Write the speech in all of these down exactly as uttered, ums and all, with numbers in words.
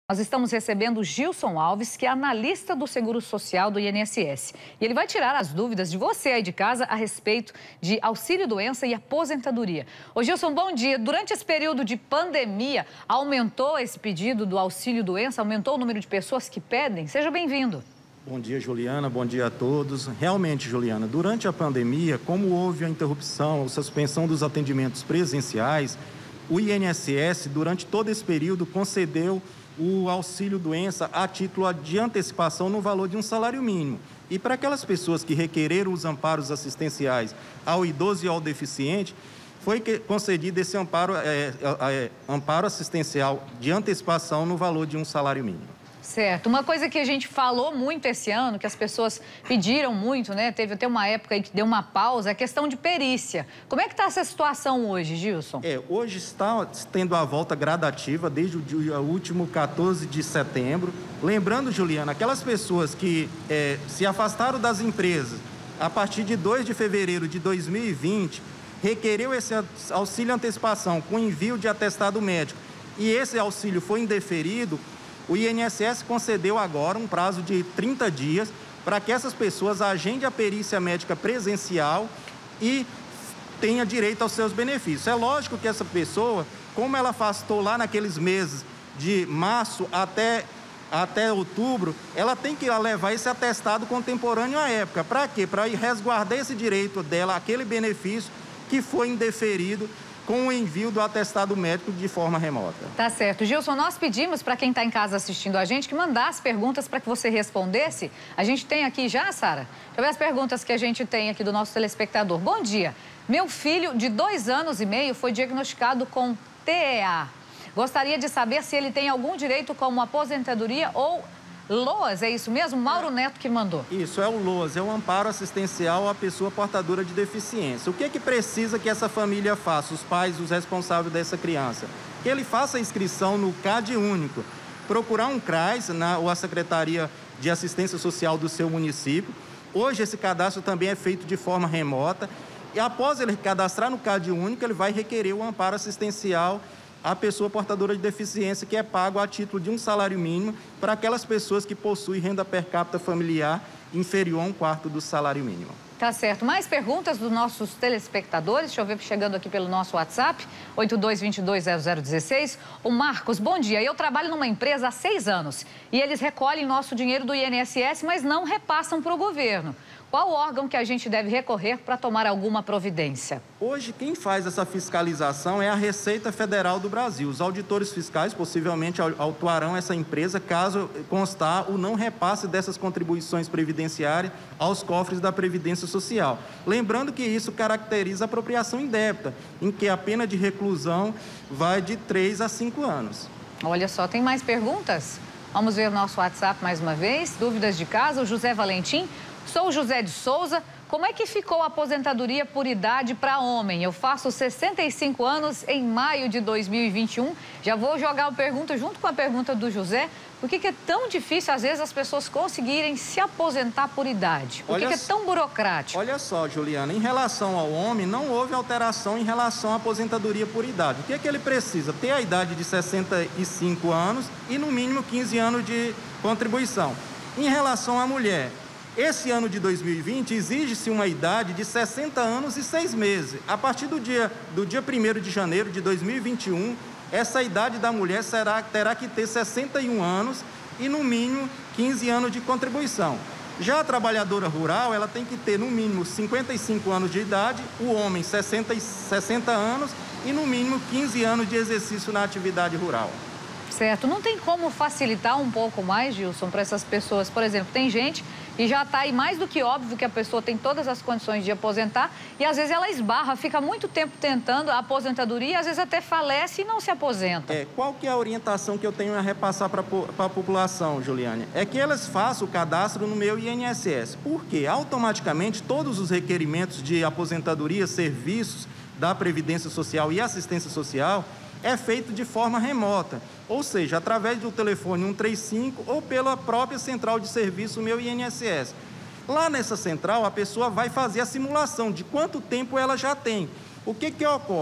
Nós estamos recebendo o Gilson Alves, que é analista do Seguro Social do I N S S. E ele vai tirar as dúvidas de você aí de casa a respeito de auxílio-doença e aposentadoria. Ô Gilson, bom dia. Durante esse período de pandemia, aumentou esse pedido do auxílio-doença? Aumentou o número de pessoas que pedem? Seja bem-vindo. Bom dia, Juliana. Bom dia a todos. Realmente, Juliana, durante a pandemia, como houve a interrupção ou suspensão dos atendimentos presenciais, o I N S S, durante todo esse período, concedeu o auxílio-doença a título de antecipação no valor de um salário mínimo. E para aquelas pessoas que requereram os amparos assistenciais ao idoso e ao deficiente, foi concedido esse amparo, é, é, amparo assistencial de antecipação no valor de um salário mínimo. Certo. Uma coisa que a gente falou muito esse ano, que as pessoas pediram muito, né? Teve até uma época aí que deu uma pausa, é a questão de perícia. Como é que está essa situação hoje, Gilson? É, hoje está tendo a volta gradativa desde o dia último quatorze de setembro. Lembrando, Juliana, aquelas pessoas que é, se afastaram das empresas a partir de dois de fevereiro de dois mil e vinte, requereu esse auxílio antecipação com envio de atestado médico e esse auxílio foi indeferido, o I N S S concedeu agora um prazo de trinta dias para que essas pessoas agendem a perícia médica presencial e tenha direito aos seus benefícios. É lógico que essa pessoa, como ela afastou lá naqueles meses de março até, até outubro, ela tem que levar esse atestado contemporâneo à época. Para quê? Para resguardar esse direito dela, aquele benefício que foi indeferido com o envio do atestado médico de forma remota. Tá certo. Gilson, nós pedimos para quem está em casa assistindo a gente que mandasse perguntas para que você respondesse. A gente tem aqui já, Sara? Deixa eu ver as perguntas que a gente tem aqui do nosso telespectador. Bom dia. Meu filho de dois anos e meio foi diagnosticado com T E A. Gostaria de saber se ele tem algum direito como aposentadoria ou LOAS, é isso mesmo? Mauro Neto que mandou. Isso, é o LOAS, é o amparo assistencial à pessoa portadora de deficiência. O que é que precisa que essa família faça, os pais, os responsáveis dessa criança? Que ele faça a inscrição no CAD único, procurar um CRAS, na, ou a Secretaria de Assistência Social do seu município. Hoje esse cadastro também é feito de forma remota e após ele cadastrar no CAD único, ele vai requerer o amparo assistencial a pessoa portadora de deficiência, que é pago a título de um salário mínimo para aquelas pessoas que possuem renda per capita familiar inferior a um quarto do salário mínimo. Tá certo. Mais perguntas dos nossos telespectadores. Deixa eu ver chegando aqui pelo nosso WhatsApp, oito dois dois dois zero zero um seis. O Marcos, bom dia. Eu trabalho numa empresa há seis anos e eles recolhem nosso dinheiro do I N S S, mas não repassam para o governo. Qual órgão que a gente deve recorrer para tomar alguma providência? Hoje, quem faz essa fiscalização é a Receita Federal do Brasil. Os auditores fiscais possivelmente autuarão essa empresa caso constar o não repasse dessas contribuições previdenciárias aos cofres da Previdência Social. Lembrando que isso caracteriza apropriação indébita, em que a pena de reclusão vai de três a cinco anos. Olha só, tem mais perguntas? Vamos ver o nosso WhatsApp mais uma vez. Dúvidas de casa, o José Valentim. Sou José de Souza. Como é que ficou a aposentadoria por idade para homem? Eu faço sessenta e cinco anos em maio de dois mil e vinte e um. Já vou jogar a pergunta junto com a pergunta do José. Por que que é tão difícil, às vezes, as pessoas conseguirem se aposentar por idade? Por que que é tão burocrático? Olha só, Juliana, em relação ao homem, não houve alteração em relação à aposentadoria por idade. O que é que ele precisa? Ter a idade de sessenta e cinco anos e, no mínimo, quinze anos de contribuição. Em relação à mulher, esse ano de dois mil e vinte exige-se uma idade de sessenta anos e seis meses. A partir do dia, do dia primeiro de janeiro de dois mil e vinte e um, essa idade da mulher será, terá que ter sessenta e um anos e, no mínimo, quinze anos de contribuição. Já a trabalhadora rural, ela tem que ter, no mínimo, cinquenta e cinco anos de idade, o homem sessenta, sessenta anos e, no mínimo, quinze anos de exercício na atividade rural. Certo. Não tem como facilitar um pouco mais, Gilson, para essas pessoas? Por exemplo, tem gente que já está aí mais do que óbvio que a pessoa tem todas as condições de aposentar e às vezes ela esbarra, fica muito tempo tentando a aposentadoria e às vezes até falece e não se aposenta. É, qual que é a orientação que eu tenho a repassar para a população, Juliane? É que elas façam o cadastro no meu I N S S. Por quê? Automaticamente todos os requerimentos de aposentadoria, serviços da Previdência Social e Assistência Social é feito de forma remota, ou seja, através do telefone um três cinco ou pela própria central de serviço Meu I N S S. Lá nessa central, a pessoa vai fazer a simulação de quanto tempo ela já tem. O que que ocorre?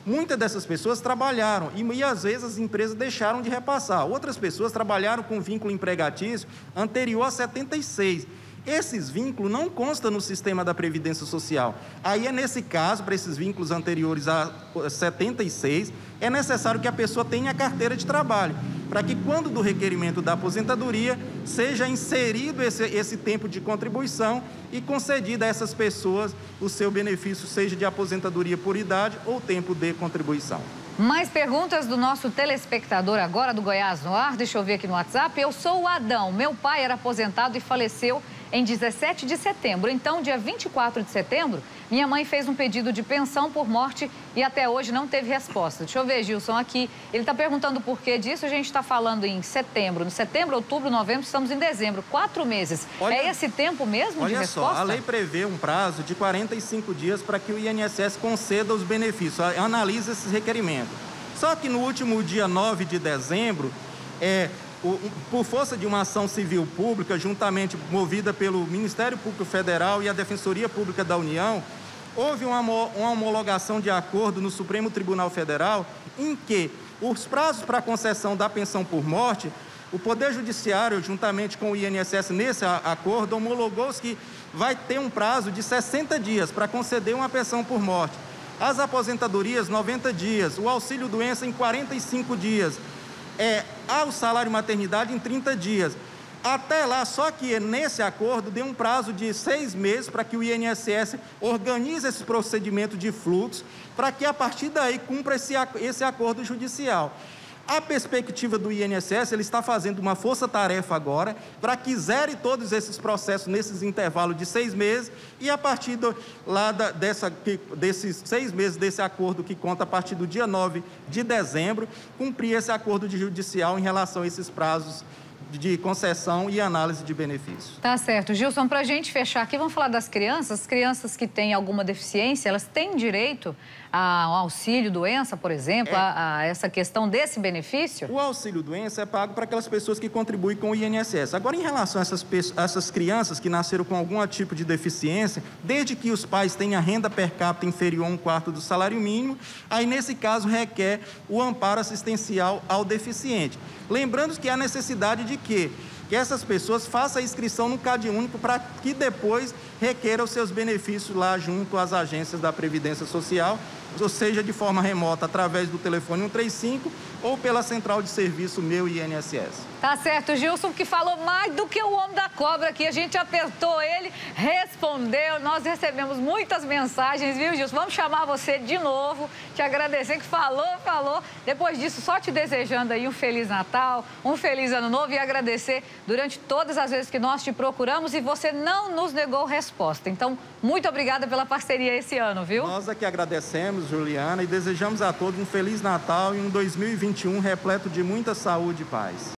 Muitas dessas pessoas trabalharam e, e, às vezes, as empresas deixaram de repassar. Outras pessoas trabalharam com vínculo empregatício anterior a setenta e seis. Esses vínculos não constam no sistema da Previdência Social. Aí é nesse caso, para esses vínculos anteriores a setenta e seis, é necessário que a pessoa tenha a carteira de trabalho, para que quando do requerimento da aposentadoria, seja inserido esse, esse tempo de contribuição e concedido a essas pessoas o seu benefício, seja de aposentadoria por idade ou tempo de contribuição. Mais perguntas do nosso telespectador agora do Goiás no Ar. Deixa eu ver aqui no WhatsApp. Eu sou o Adão. Meu pai era aposentado e faleceu em dezessete de setembro. Então, dia vinte e quatro de setembro, minha mãe fez um pedido de pensão por morte e até hoje não teve resposta. Deixa eu ver, Gilson, aqui. Ele está perguntando o porquê disso. A gente está falando em setembro. No setembro, outubro, novembro, estamos em dezembro. Quatro meses. Olha, é esse tempo mesmo de resposta? Olha só, a lei prevê um prazo de quarenta e cinco dias para que o I N S S conceda os benefícios, analise esses requerimentos. Só que no último dia nove de dezembro, é... por força de uma ação civil pública, juntamente movida pelo Ministério Público Federal e a Defensoria Pública da União, houve uma, uma homologação de acordo no Supremo Tribunal Federal em que os prazos para concessão da pensão por morte, o Poder Judiciário, juntamente com o I N S S, nesse acordo, homologou que vai ter um prazo de sessenta dias para conceder uma pensão por morte. As aposentadorias, noventa dias, o auxílio-doença em quarenta e cinco dias, é, ao salário maternidade em trinta dias. Até lá, só que nesse acordo deu um prazo de seis meses para que o I N S S organize esse procedimento de fluxo, para que a partir daí cumpra esse, esse acordo judicial. A perspectiva do I N S S, ele está fazendo uma força-tarefa agora para que zere todos esses processos nesses intervalos de seis meses e a partir do, lá da, dessa, desses seis meses desse acordo que conta a partir do dia nove de dezembro, cumprir esse acordo de judicial em relação a esses prazos de concessão e análise de benefícios. Tá certo. Gilson, para a gente fechar aqui, vamos falar das crianças. As crianças que têm alguma deficiência, elas têm direito ao auxílio-doença, por exemplo, é. a, a essa questão desse benefício? O auxílio-doença é pago para aquelas pessoas que contribuem com o I N S S. Agora, em relação a essas, a essas crianças que nasceram com algum tipo de deficiência, desde que os pais tenham renda per capita inferior a um quarto do salário mínimo, aí, nesse caso, requer o amparo assistencial ao deficiente. Lembrando que há necessidade de quê? Que essas pessoas façam a inscrição no CAD único para que depois requeram os seus benefícios lá junto às agências da Previdência Social, ou seja, de forma remota, através do telefone cento e trinta e cinco ou pela central de serviço Meu I N S S. Tá certo, Gilson, que falou mais do que o homem da cobra aqui. A gente apertou ele, respondeu. Nós recebemos muitas mensagens, viu, Gilson? Vamos chamar você de novo, te agradecer que falou, falou. Depois disso, só te desejando aí um Feliz Natal, um Feliz Ano Novo e agradecer durante todas as vezes que nós te procuramos e você não nos negou resposta. Então, muito obrigada pela parceria esse ano, viu? Nós aqui agradecemos, Juliana, e desejamos a todos um Feliz Natal e um dois mil e vinte e um repleto de muita saúde e paz.